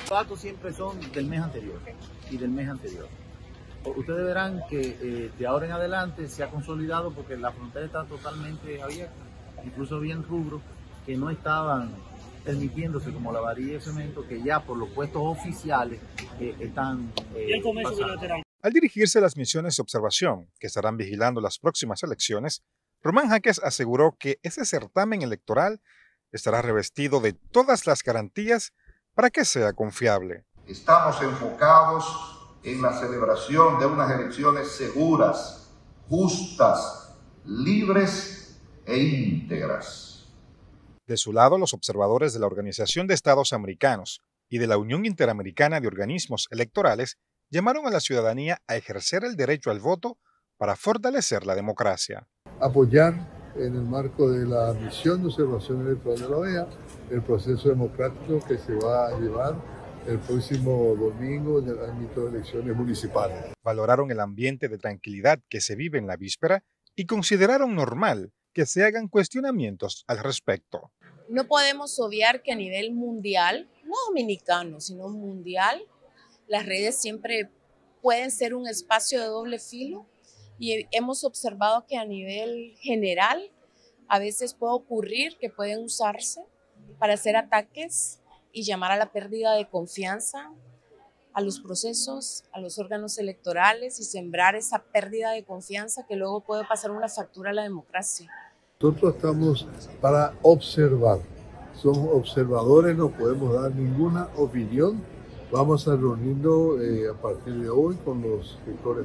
Los datos siempre son del mes anterior y del mes anterior. Ustedes verán que de ahora en adelante se ha consolidado porque la frontera está totalmente abierta. Incluso había rubros que no estaban permitiéndose, como la varilla de cemento, que ya por los puestos oficiales están pasando. Al dirigirse a las misiones de observación que estarán vigilando las próximas elecciones, Román Jaques aseguró que ese certamen electoral estará revestido de todas las garantías para que sea confiable. Estamos enfocados en la celebración de unas elecciones seguras, justas, libres e íntegras. De su lado, los observadores de la Organización de Estados Americanos y de la Unión Interamericana de Organismos Electorales llamaron a la ciudadanía a ejercer el derecho al voto para fortalecer la democracia. Apoyar en el marco de la misión de observación electoral de la OEA el proceso democrático que se va a llevar el próximo domingo en el ámbito de elecciones municipales. Valoraron el ambiente de tranquilidad que se vive en la víspera y consideraron normal que se hagan cuestionamientos al respecto. No podemos obviar que a nivel mundial, no dominicano, sino mundial, las redes siempre pueden ser un espacio de doble filo y hemos observado que a nivel general a veces puede ocurrir que pueden usarse para hacer ataques y llamar a la pérdida de confianza a los procesos, a los órganos electorales y sembrar esa pérdida de confianza que luego puede pasar una factura a la democracia. Nosotros estamos para observar, somos observadores, no podemos dar ninguna opinión. Vamos a reunirnos a partir de hoy con los actores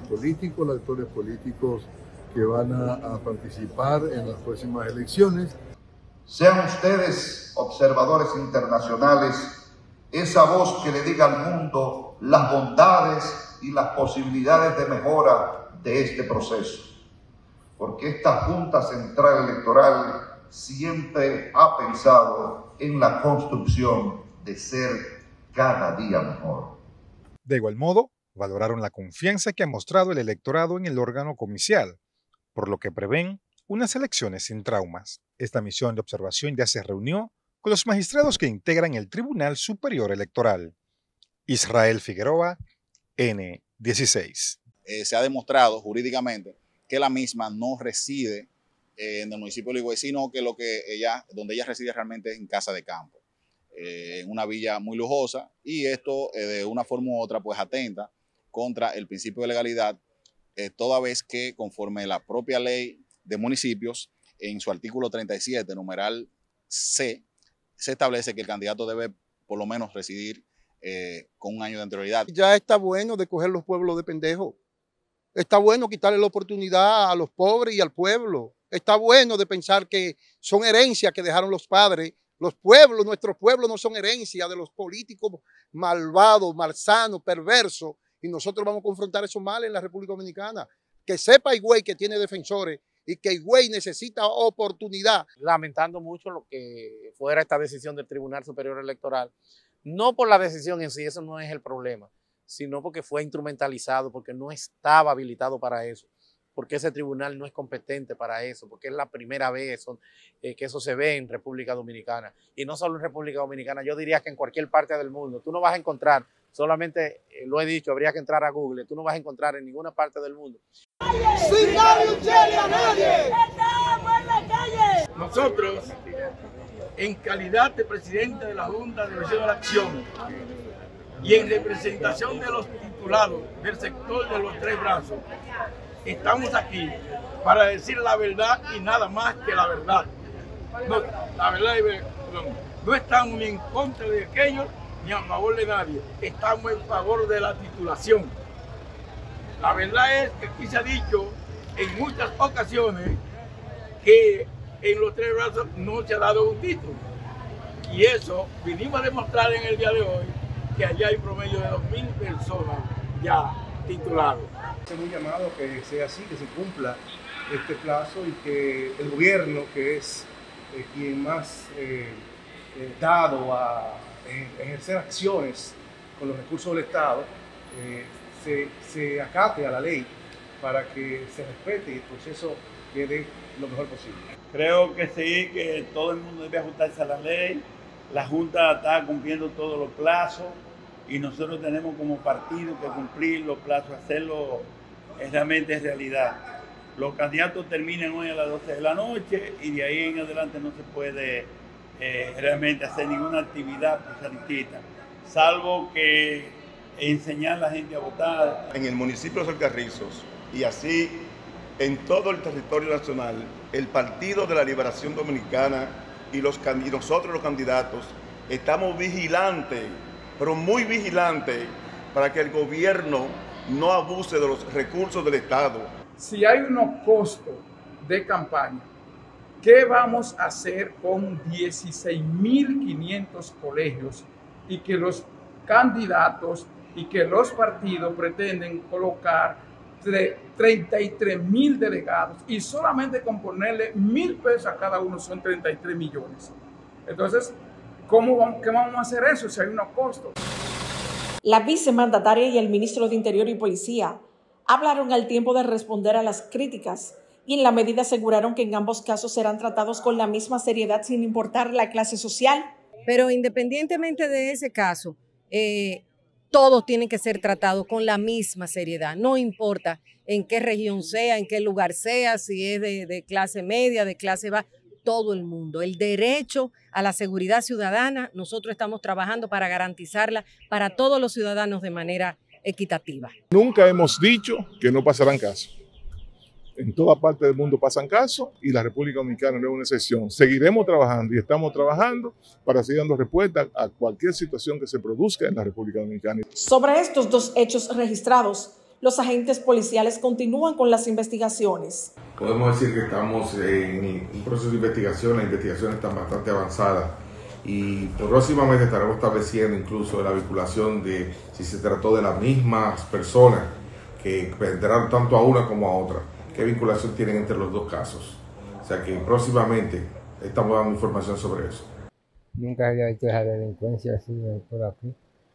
políticos que van a participar en las próximas elecciones. Sean ustedes, observadores internacionales, esa voz que le diga al mundo las bondades y las posibilidades de mejora de este proceso. Porque esta Junta Central Electoral siempre ha pensado en la construcción de ser cada día mejor. De igual modo, valoraron la confianza que ha mostrado el electorado en el órgano comicial, por lo que prevén unas elecciones sin traumas. Esta misión de observación ya se reunió con los magistrados que integran el Tribunal Superior Electoral. Israel Figueroa, N16. Se ha demostrado jurídicamente que la misma no reside en el municipio de Higüey, sino que donde ella reside realmente es en casa de campo, en una villa muy lujosa, y esto de una forma u otra pues atenta contra el principio de legalidad, toda vez que conforme la propia ley de municipios, en su artículo 37, numeral C, se establece que el candidato debe por lo menos residir con un año de anterioridad. Ya está bueno de coger los pueblos de pendejos. Está bueno quitarle la oportunidad a los pobres y al pueblo. Está bueno de pensar que son herencias que dejaron los padres. Los pueblos, nuestros pueblos no son herencia de los políticos malvados, malsanos, perversos. Y nosotros vamos a confrontar esos males en la República Dominicana. Que sepa Higüey que tiene defensores y que Higüey necesita oportunidad. Lamentando mucho lo que fuera esta decisión del Tribunal Superior Electoral, no por la decisión en sí, eso no es el problema, sino porque fue instrumentalizado, porque no estaba habilitado para eso, porque ese tribunal no es competente para eso, porque es la primera vez que eso se ve en República Dominicana. Y no solo en República Dominicana, yo diría que en cualquier parte del mundo. Tú no vas a encontrar, solamente lo he dicho, habría que entrar a Google, tú no vas a encontrar en ninguna parte del mundo. ¡Sin nadie un chele a nadie! ¡Estamos en la calle! Nosotros, en calidad de presidente de la Junta de Dirección de la Acción y en representación de los titulados del sector de los tres brazos, estamos aquí para decir la verdad y nada más que la verdad. No, la verdad no estamos ni en contra de aquellos ni a favor de nadie, estamos en favor de la titulación. La verdad es que aquí se ha dicho en muchas ocasiones que en los tres brazos no se ha dado un título. Y eso vinimos a demostrar en el día de hoy, que allá hay promedio de 2.000 personas ya tituladas. Es un llamado que sea así, que se cumpla este plazo y que el gobierno, que es quien más dado a ejercer acciones con los recursos del Estado, se acate a la ley para que se respete y el proceso quede lo mejor posible. Creo que sí, que todo el mundo debe ajustarse a la ley. La Junta está cumpliendo todos los plazos. y nosotros tenemos como partido que cumplir los plazos, hacerlo realmente realidad. Los candidatos terminan hoy a las 12 de la noche y de ahí en adelante no se puede realmente hacer ninguna actividad proselitista, salvo que enseñar a la gente a votar. En el municipio de Alcarrizos y así en todo el territorio nacional, el Partido de la Liberación Dominicana y nosotros los candidatos estamos vigilantes, pero muy vigilantes, para que el gobierno no abuse de los recursos del Estado. Si hay unos costos de campaña, ¿qué vamos a hacer con 16.500 colegios y que los candidatos y que los partidos pretenden colocar 33.000 delegados y solamente con ponerle 1.000 pesos a cada uno son 33 millones? Entonces, ¿qué vamos a hacer eso si hay unos costos? La vicemandataria y el ministro de Interior y Policía hablaron al tiempo de responder a las críticas y en la medida aseguraron que en ambos casos serán tratados con la misma seriedad sin importar la clase social. Pero independientemente de ese caso, todos tienen que ser tratados con la misma seriedad, no importa en qué región sea, en qué lugar sea, si es de clase media, de clase baja, todo el mundo. El derecho a la seguridad ciudadana, nosotros estamos trabajando para garantizarla para todos los ciudadanos de manera equitativa. Nunca hemos dicho que no pasarán casos. En toda parte del mundo pasan casos y la República Dominicana no es una excepción. Seguiremos trabajando y estamos trabajando para seguir dando respuesta a cualquier situación que se produzca en la República Dominicana. Sobre estos dos hechos registrados, los agentes policiales continúan con las investigaciones. Podemos decir que estamos en un proceso de investigación, las investigaciones están bastante avanzadas y próximamente estaremos estableciendo incluso la vinculación de si se trató de las mismas personas que entraron tanto a una como a otra, qué vinculación tienen entre los dos casos. O sea que próximamente estamos dando información sobre eso. Nunca había visto esa delincuencia así por aquí.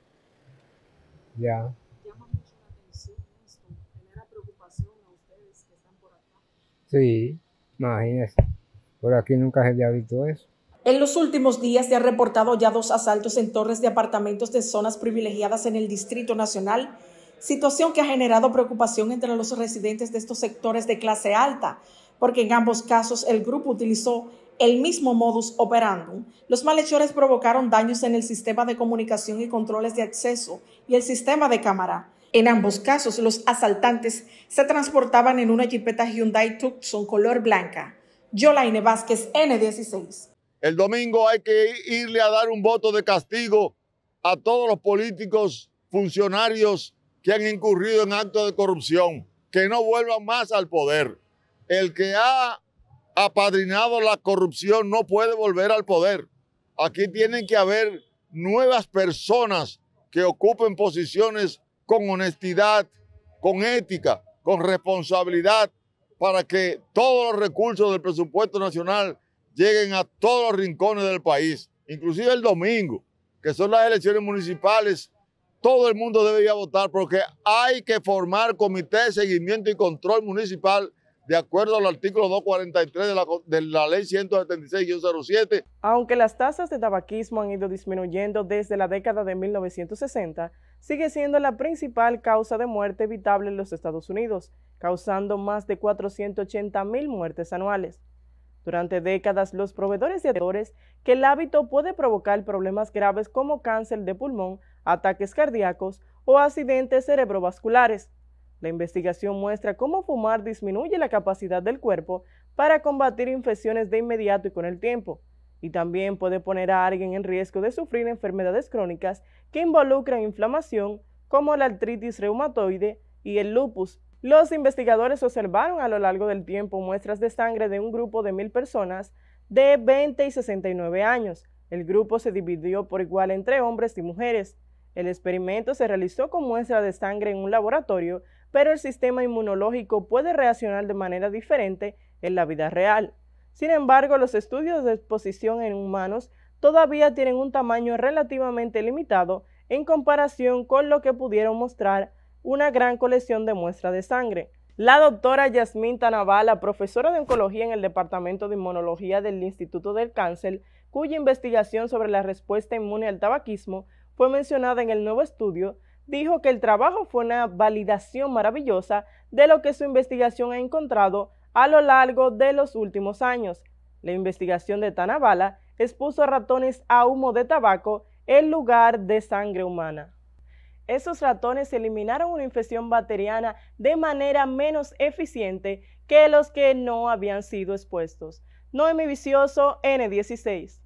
Ya. ¿Llama mucho la atención esto? ¿Genera preocupación a ustedes que están por acá? Sí, imagínense. Por aquí nunca se había visto eso. En los últimos días se han reportado ya 2 asaltos en torres de apartamentos de zonas privilegiadas en el Distrito Nacional, situación que ha generado preocupación entre los residentes de estos sectores de clase alta, porque en ambos casos el grupo utilizó el mismo modus operandum. Los malhechores provocaron daños en el sistema de comunicación y controles de acceso y el sistema de cámara. En ambos casos, los asaltantes se transportaban en una jipeta Hyundai Tucson color blanca. Yolaine Vázquez, N16. El domingo hay que irle a dar un voto de castigo a todos los políticos, funcionarios que han incurrido en actos de corrupción, que no vuelvan más al poder. El que ha apadrinado la corrupción no puede volver al poder. Aquí tienen que haber nuevas personas que ocupen posiciones con honestidad, con ética, con responsabilidad, para que todos los recursos del presupuesto nacional lleguen a todos los rincones del país, inclusive el domingo, que son las elecciones municipales. Todo el mundo debe ir a votar porque hay que formar comité de seguimiento y control municipal de acuerdo al artículo 243 de la ley 176-07. Aunque las tasas de tabaquismo han ido disminuyendo desde la década de 1960, sigue siendo la principal causa de muerte evitable en los Estados Unidos, causando más de 480,000 muertes anuales. Durante décadas, los proveedores de que el hábito puede provocar problemas graves como cáncer de pulmón, ataques cardíacos o accidentes cerebrovasculares. La investigación muestra cómo fumar disminuye la capacidad del cuerpo para combatir infecciones de inmediato y con el tiempo, y también puede poner a alguien en riesgo de sufrir enfermedades crónicas que involucran inflamación, como la artritis reumatoide y el lupus. Los investigadores observaron a lo largo del tiempo muestras de sangre de un grupo de 1,000 personas de 20 y 69 años. El grupo se dividió por igual entre hombres y mujeres. El experimento se realizó con muestra de sangre en un laboratorio, pero el sistema inmunológico puede reaccionar de manera diferente en la vida real. Sin embargo, los estudios de exposición en humanos todavía tienen un tamaño relativamente limitado en comparación con lo que pudieron mostrar una gran colección de muestras de sangre. La doctora Yasmín Tanavala, profesora de oncología en el Departamento de Inmunología del Instituto del Cáncer, cuya investigación sobre la respuesta inmune al tabaquismo fue mencionada en el nuevo estudio, dijo que el trabajo fue una validación maravillosa de lo que su investigación ha encontrado a lo largo de los últimos años. La investigación de Tanabala expuso a ratones a humo de tabaco en lugar de sangre humana. Esos ratones eliminaron una infección bacteriana de manera menos eficiente que los que no habían sido expuestos. Noemi Vicioso, N16.